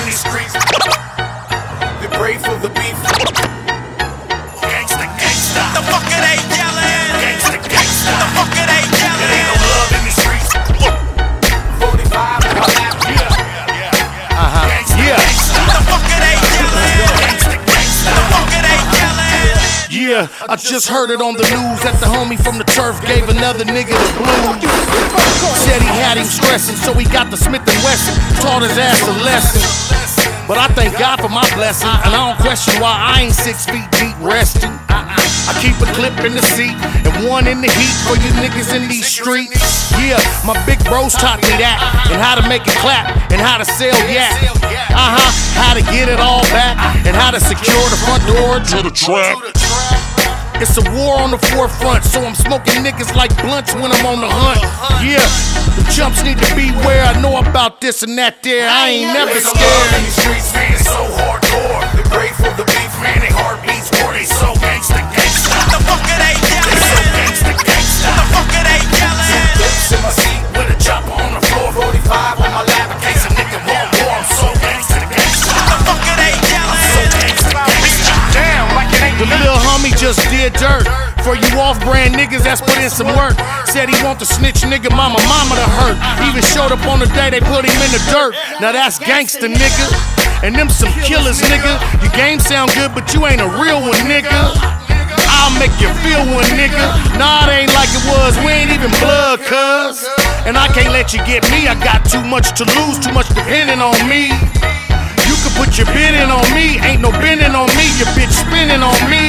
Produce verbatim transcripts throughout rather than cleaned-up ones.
these streets. They pray for the beef. Gangsta, gangsta. The fuck it ain't yelling. Gangsta, gangsta. The fuck it ain't yelling. It ain't no love in these streets. forty-five on my lap. Yeah, yeah, yeah. Uh huh. Gangsta, yeah. Gangsta. The fuck it ain't yelling. Gangsta, gangsta. The fuck it ain't yelling. Yeah, I just heard it on the news that the homie from the turf gave another nigga the blues. Said he had him stressing, so he got the Smith and Wesson, taught his ass a lesson. But I thank God for my blessing, and I don't question why I ain't six feet deep resting. I keep a clip in the seat and one in the heat for you niggas in these streets. Yeah, my big bros taught me that, and how to make it clap, and how to sell yak. Uh-huh, how to get it all back, and how to secure the front door to the trap. It's a war on the forefront, so I'm smoking niggas like blunts when I'm on the hunt. Yeah, the chumps need to beware. I know about this and that there. I ain't never scared. In these streets, man, it's so hardcore. They pray for the beef, man. They heartbeats war. They so gangsta, gangsta. The fuck it ain't yelling. They so gangsta, gangsta. The fuck it ain't yelling. Two lips in my seat with a chopper on the floor. forty-five on my lap in case a nigga want war. I'm so gangsta, gangsta. The fuck it ain't yelling. I'm so gangsta, gangsta. Damn, like it ain't. The little homie just did dirt. For you off-brand niggas that's put in some work. Said he want the snitch nigga mama mama to hurt. Even showed up on the day they put him in the dirt. Now that's gangsta nigga. And them some killers nigga. Your game sound good but you ain't a real one nigga. I'll make you feel one nigga. Nah, it ain't like it was, we ain't even blood cuz. And I can't let you get me, I got too much to lose, too much depending on me. You can put your bid in on me, ain't no bending on me, your bitch spinning on me.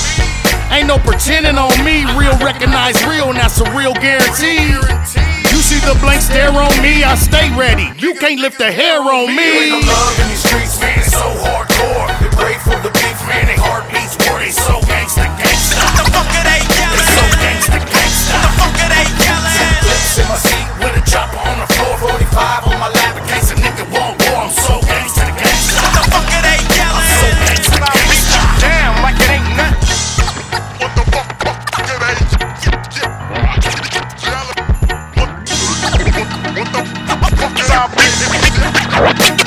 Ain't no pretending on me, real recognize real, and that's a real guarantee. You see the blank stare on me, I stay ready. You can't lift a hair on me. There ain't no love in these streets, man, it's so hardcore. They pray for the beef, man, they heartbeats war. They so gangsta, gangsta. The fuck it ain't yelling. They so gangsta, gangsta. The fuck it ain't yelling. Two lips in my seat with a chopper on the floor. forty-five on my lap in case a nigga want war. I'm so gangsta, gangsta. The fuck it ain't yelling. I'm so gangsta, gangsta. Damn, like it ain't nothing. What the fuck is our business?